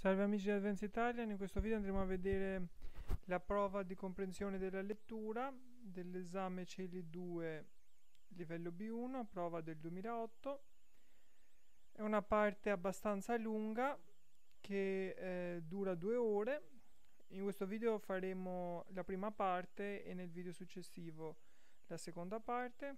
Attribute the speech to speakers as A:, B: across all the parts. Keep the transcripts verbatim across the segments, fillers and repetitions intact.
A: Salve amici di Advanced Italian, in questo video andremo a vedere la prova di comprensione della lettura dell'esame C L I due livello B uno, prova del duemilaotto. È una parte abbastanza lunga che eh, dura due ore. In questo video faremo la prima parte e nel video successivo la seconda parte.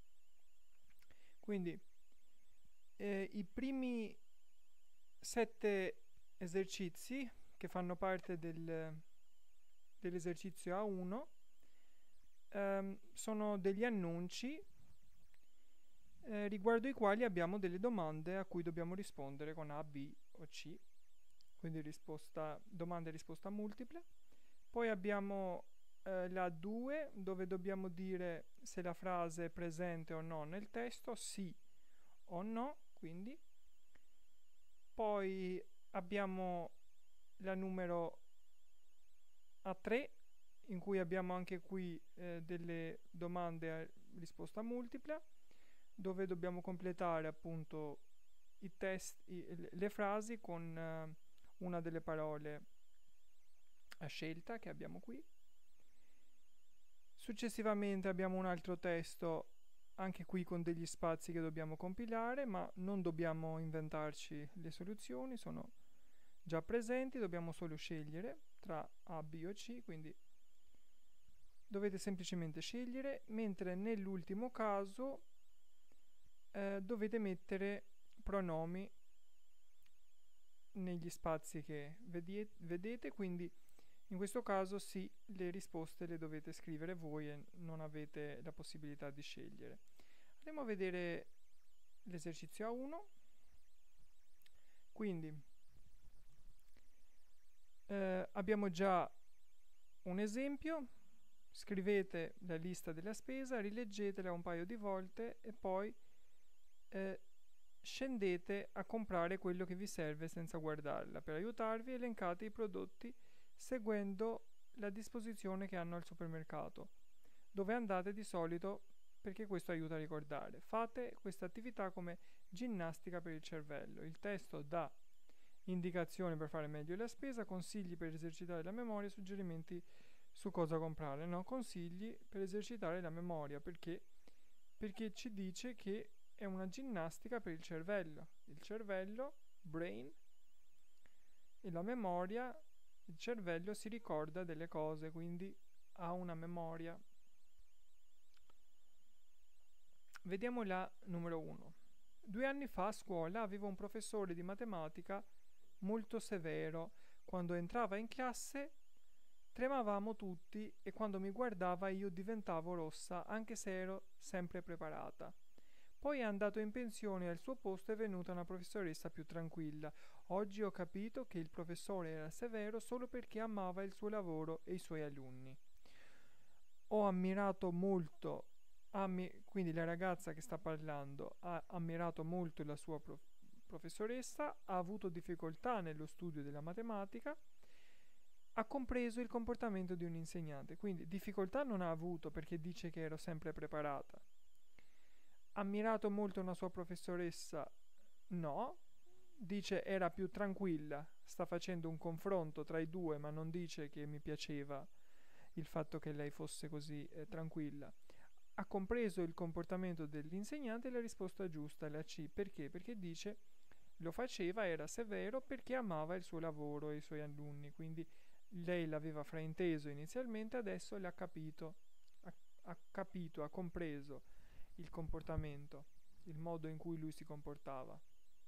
A: Quindi eh, i primi sette esercizi che fanno parte del, dell'esercizio A uno ehm, sono degli annunci eh, riguardo i quali abbiamo delle domande a cui dobbiamo rispondere con A, B o C, quindi risposta, domanda e risposta multiple. Poi abbiamo eh, la due, dove dobbiamo dire se la frase è presente o no nel testo, sì o no, quindi. Poi abbiamo la numero A tre, in cui abbiamo anche qui eh, delle domande a risposta multipla, dove dobbiamo completare appunto i test, i, le frasi con eh, una delle parole a scelta che abbiamo qui. Successivamente abbiamo un altro testo, anche qui con degli spazi che dobbiamo compilare, ma non dobbiamo inventarci le soluzioni, sono già presenti, dobbiamo solo scegliere tra A, B o C, quindi dovete semplicemente scegliere, mentre nell'ultimo caso eh, dovete mettere pronomi negli spazi che vedete, quindi in questo caso sì, le risposte le dovete scrivere voi e non avete la possibilità di scegliere. Andiamo a vedere l'esercizio A uno. Quindi eh, abbiamo già un esempio. Scrivete la lista della spesa, rileggetela un paio di volte e poi eh, scendete a comprare quello che vi serve senza guardarla. Per aiutarvi elencate i prodotti seguendo la disposizione che hanno al supermercato, dove andate di solito, perché questo aiuta a ricordare. Fate questa attività come ginnastica per il cervello. Il testo dà indicazioni per fare meglio la spesa, consigli per esercitare la memoria, suggerimenti su cosa comprare. No, consigli per esercitare la memoria, perché perché ci dice che è una ginnastica per il cervello. Il cervello, brain, e la memoria, il cervello si ricorda delle cose, quindi ha una memoria. Vediamo la numero uno. Due anni fa a scuola avevo un professore di matematica molto severo. Quando entrava in classe tremavamo tutti e quando mi guardava io diventavo rossa, anche se ero sempre preparata. Poi è andato in pensione e al suo posto è venuta una professoressa più tranquilla. Oggi ho capito che il professore era severo solo perché amava il suo lavoro e i suoi alunni. Ho ammirato molto, ammi- quindi la ragazza che sta parlando ha ammirato molto la sua prof- professoressa, ha avuto difficoltà nello studio della matematica, ha compreso il comportamento di un insegnante, quindi difficoltà non ha avuto perché dice che ero sempre preparata. Ammirato molto una sua professoressa, no, dice era più tranquilla, sta facendo un confronto tra i due ma non dice che mi piaceva il fatto che lei fosse così eh, tranquilla. Ha compreso il comportamento dell'insegnante e la risposta giusta, la C, perché? Perché dice lo faceva, era severo perché amava il suo lavoro e i suoi alunni, quindi lei l'aveva frainteso inizialmente, adesso l'ha capito, ha, ha capito, ha compreso il comportamento, il modo in cui lui si comportava.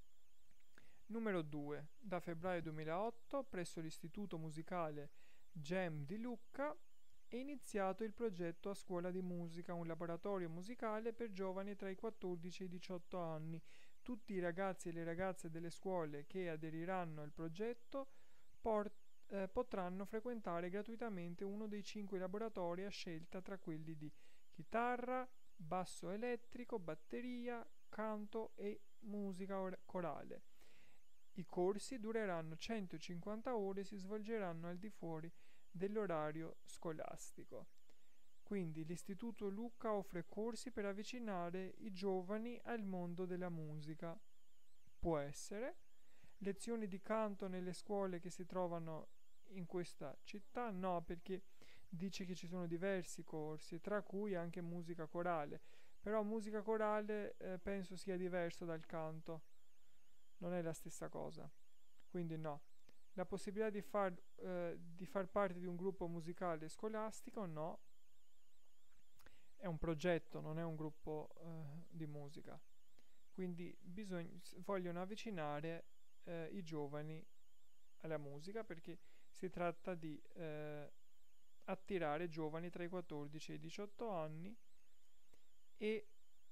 A: Numero due. Da febbraio duemilaotto, presso l'Istituto Musicale GEM di Lucca, è iniziato il progetto A Scuola di Musica, un laboratorio musicale per giovani tra i quattordici e i diciotto anni. Tutti i ragazzi e le ragazze delle scuole che aderiranno al progetto port- eh, potranno frequentare gratuitamente uno dei cinque laboratori a scelta tra quelli di chitarra, basso elettrico, batteria, canto e musica or- corale. I corsi dureranno centocinquanta ore e si svolgeranno al di fuori dell'orario scolastico. Quindi l'Istituto Lucca offre corsi per avvicinare i giovani al mondo della musica. Può essere. Lezioni di canto nelle scuole che si trovano in questa città? No, perché dice che ci sono diversi corsi, tra cui anche musica corale. Però musica corale eh, penso sia diverso dal canto, non è la stessa cosa. Quindi no. La possibilità di far, eh, di far parte di un gruppo musicale scolastico? No. È un progetto, non è un gruppo eh, di musica. Quindi bisogna, vogliono avvicinare eh, i giovani alla musica perché si tratta di eh, attirare giovani tra i quattordici e i diciotto anni e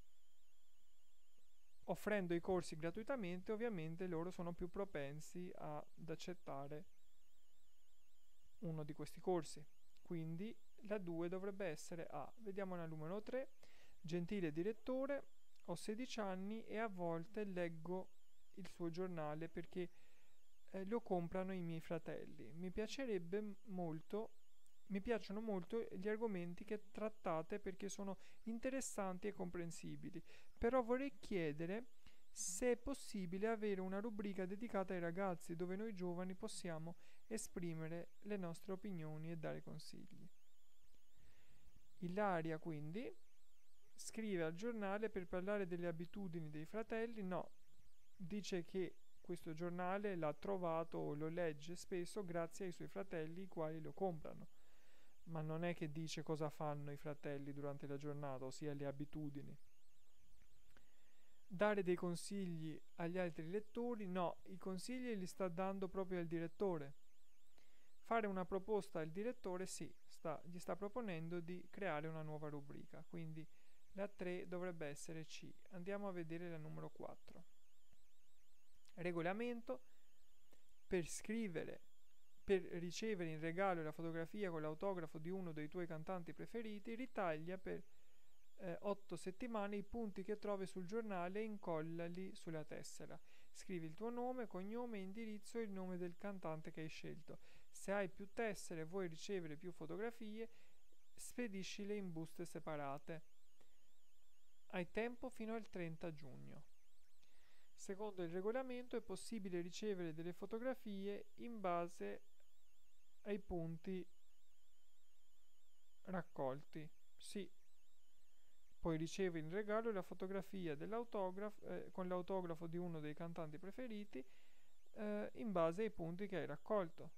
A: offrendo i corsi gratuitamente ovviamente loro sono più propensi a, ad accettare uno di questi corsi. Quindi la due dovrebbe essere A. Vediamo la numero tre. Gentile direttore, ho sedici anni e a volte leggo il suo giornale perché eh, lo comprano i miei fratelli. Mi piacerebbe molto, mi piacciono molto gli argomenti che trattate perché sono interessanti e comprensibili. Però vorrei chiedere se è possibile avere una rubrica dedicata ai ragazzi dove noi giovani possiamo esprimere le nostre opinioni e dare consigli. Ilaria quindi scrive al giornale per parlare delle abitudini dei fratelli. No, dice che questo giornale l'ha trovato o lo legge spesso grazie ai suoi fratelli i quali lo comprano, ma non è che dice cosa fanno i fratelli durante la giornata, ossia le abitudini. Dare dei consigli agli altri lettori? No, i consigli li sta dando proprio il direttore. Fare una proposta al direttore? Sì, sta, gli sta proponendo di creare una nuova rubrica, quindi la tre dovrebbe essere C. Andiamo a vedere la numero quattro. Regolamento. Per scrivere, per ricevere in regalo la fotografia con l'autografo di uno dei tuoi cantanti preferiti, ritaglia per eh, otto settimane i punti che trovi sul giornale e incollali sulla tessera. Scrivi il tuo nome, cognome, indirizzo e il nome del cantante che hai scelto. Se hai più tessere e vuoi ricevere più fotografie, spediscile in buste separate. Hai tempo fino al trenta giugno. Secondo il regolamento è possibile ricevere delle fotografie in base ai punti raccolti. Sì, poi ricevi in regalo la fotografia dell'autografo eh, con l'autografo di uno dei cantanti preferiti eh, in base ai punti che hai raccolto.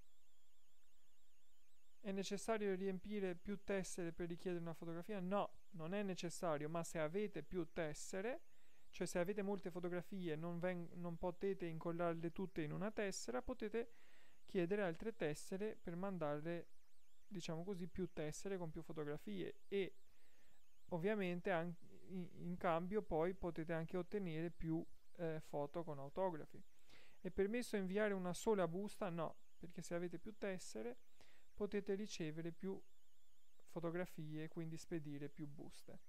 A: È necessario riempire più tessere per richiedere una fotografia? No, non è necessario, ma se avete più tessere, cioè se avete molte fotografie e non, ven- non potete incollarle tutte in una tessera, potete chiedere altre tessere per mandare, diciamo così, più tessere con più fotografie e ovviamente anche in, in cambio poi potete anche ottenere più eh, foto con autografi. È permesso inviare una sola busta? No, perché se avete più tessere potete ricevere più fotografie, quindi spedire più buste.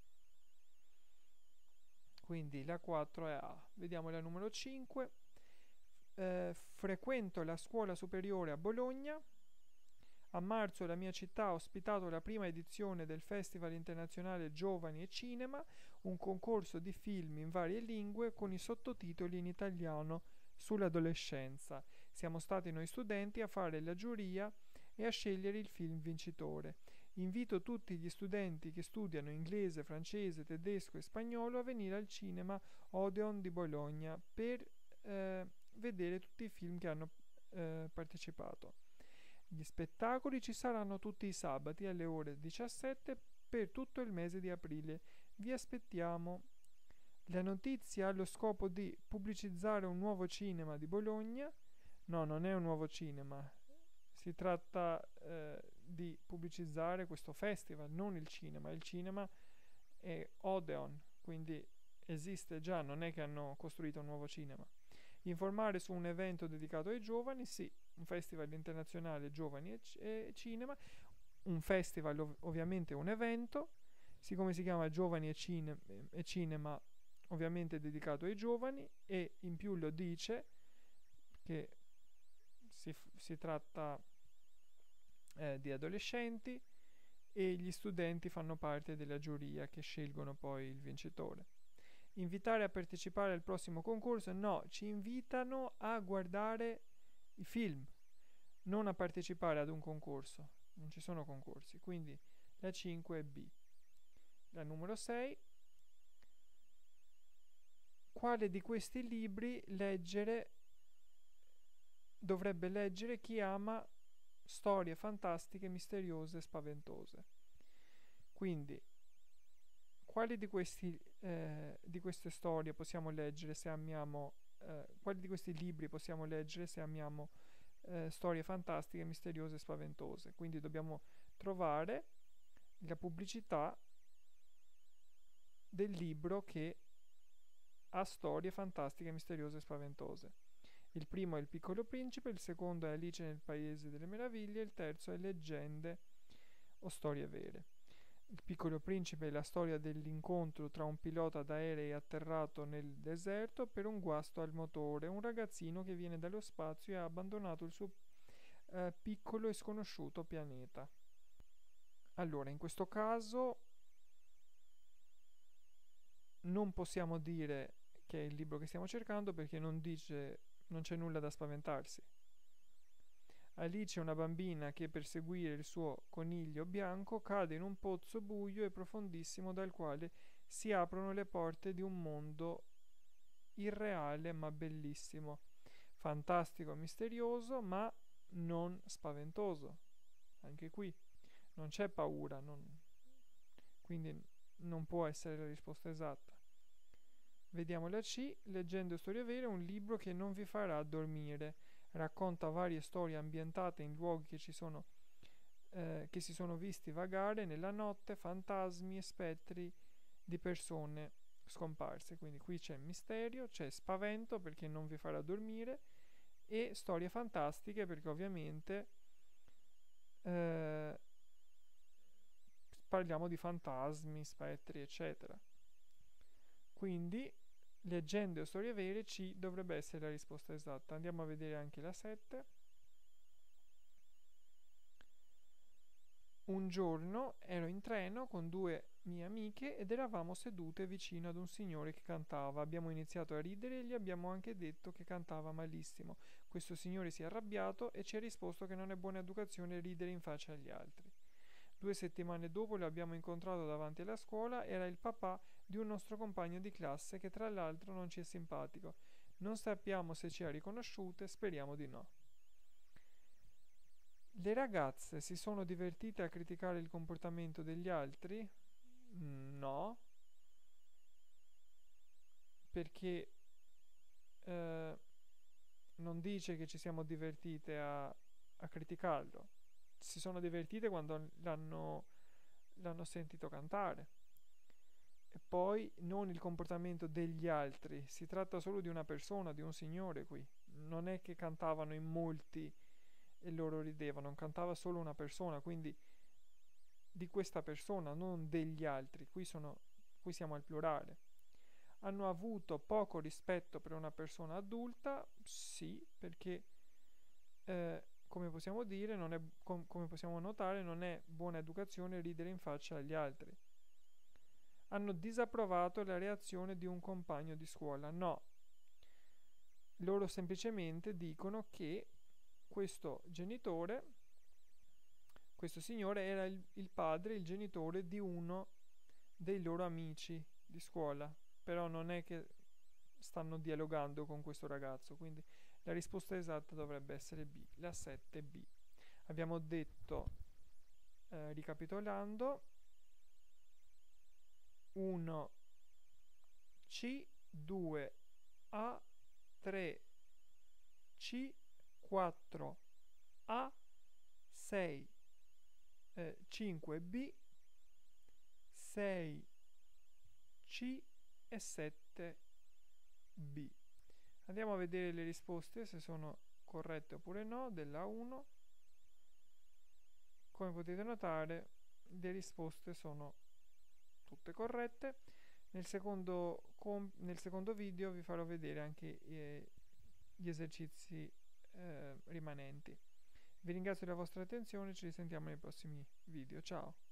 A: Quindi la quattro è A. Vediamo la numero cinque. Eh, frequento la scuola superiore a Bologna. A marzo la mia città ha ospitato la prima edizione del Festival Internazionale Giovani e Cinema, un concorso di film in varie lingue con i sottotitoli in italiano sull'adolescenza. Siamo stati noi studenti a fare la giuria e a scegliere il film vincitore. Invito tutti gli studenti che studiano inglese, francese, tedesco e spagnolo a venire al cinema Odeon di Bologna per eh, vedere tutti i film che hanno eh, partecipato. Gli spettacoli ci saranno tutti i sabati alle ore diciassette per tutto il mese di aprile. Vi aspettiamo. La notizia ha lo scopo di pubblicizzare un nuovo cinema di Bologna. No, non è un nuovo cinema. Si tratta eh, di pubblicizzare questo festival, non il cinema. Il cinema è Odeon, quindi esiste già, non è che hanno costruito un nuovo cinema. Informare su un evento dedicato ai giovani, sì, un festival internazionale giovani e, c- e cinema, un festival ov- ovviamente un evento, siccome si chiama giovani e, cine- e cinema ovviamente dedicato ai giovani e in più lo dice che si, f- si tratta eh, di adolescenti e gli studenti fanno parte della giuria che scelgono poi il vincitore. Invitare a partecipare al prossimo concorso? No, ci invitano a guardare i film, non a partecipare ad un concorso. Non ci sono concorsi, quindi la cinque è B. La numero sei. Quale di questi libri leggere dovrebbe leggere chi ama storie fantastiche, misteriose e spaventose? Quindi, quali di, questi, eh, di queste storie possiamo leggere se amiamo, eh, quali di questi libri possiamo leggere se amiamo eh, storie fantastiche, misteriose e spaventose? Quindi dobbiamo trovare la pubblicità del libro che ha storie fantastiche, misteriose e spaventose. Il primo è Il Piccolo Principe, il secondo è Alice nel Paese delle Meraviglie, il terzo è Leggende o Storie Vere. Il Piccolo Principe è la storia dell'incontro tra un pilota d'aerei atterrato nel deserto per un guasto al motore, un ragazzino che viene dallo spazio e ha abbandonato il suo eh, piccolo e sconosciuto pianeta. Allora, in questo caso non possiamo dire che è il libro che stiamo cercando perché non dice, non c'è nulla da spaventarsi. Alice è una bambina che per seguire il suo coniglio bianco cade in un pozzo buio e profondissimo dal quale si aprono le porte di un mondo irreale ma bellissimo, fantastico, misterioso ma non spaventoso. Anche qui non c'è paura, non... quindi non può essere la risposta esatta. Vediamo la C. Leggende o storie vere è un libro che non vi farà dormire. Racconta varie storie ambientate in luoghi che, ci sono, eh, che si sono visti vagare nella notte, fantasmi e spettri di persone scomparse. Quindi qui c'è misterio, c'è spavento perché non vi farà dormire e storie fantastiche perché ovviamente eh, parliamo di fantasmi, spettri, eccetera. Quindi leggende o storie vere, C dovrebbe essere la risposta esatta. Andiamo a vedere anche la sette. Un giorno ero in treno con due mie amiche ed eravamo sedute vicino ad un signore che cantava. Abbiamo iniziato a ridere e gli abbiamo anche detto che cantava malissimo. Questo signore si è arrabbiato e ci ha risposto che non è buona educazione ridere in faccia agli altri. Due settimane dopo lo abbiamo incontrato davanti alla scuola, era il papà di un nostro compagno di classe che tra l'altro non ci è simpatico. Non sappiamo se ci ha riconosciute, speriamo di no. Le ragazze si sono divertite a criticare il comportamento degli altri? No, perché eh, non dice che ci siamo divertite a, a criticarlo. Si sono divertite quando l'hanno, l'hanno sentito cantare. E poi non il comportamento degli altri, si tratta solo di una persona, di un signore qui. Non è che cantavano in molti e loro ridevano, cantava solo una persona, quindi di questa persona, non degli altri. Qui, sono, qui siamo al plurale. Hanno avuto poco rispetto per una persona adulta? Sì, perché eh, come possiamo dire, non è, com- come possiamo notare, non è buona educazione ridere in faccia agli altri. Hanno disapprovato la reazione di un compagno di scuola? No. Loro semplicemente dicono che questo genitore, questo signore era il, il padre, il genitore di uno dei loro amici di scuola, però non è che stanno dialogando con questo ragazzo, quindi la risposta esatta dovrebbe essere B, la sette B. Abbiamo detto, eh, ricapitolando, uno C, due A, tre C, quattro A, sei, eh, cinque B, sei C e sette B. Andiamo a vedere le risposte se sono corrette oppure no della uno. Come potete notare, le risposte sono tutte corrette. Nel secondo, com- nel secondo video vi farò vedere anche eh, gli esercizi eh, rimanenti. Vi ringrazio della vostra attenzione, ci risentiamo nei prossimi video. Ciao!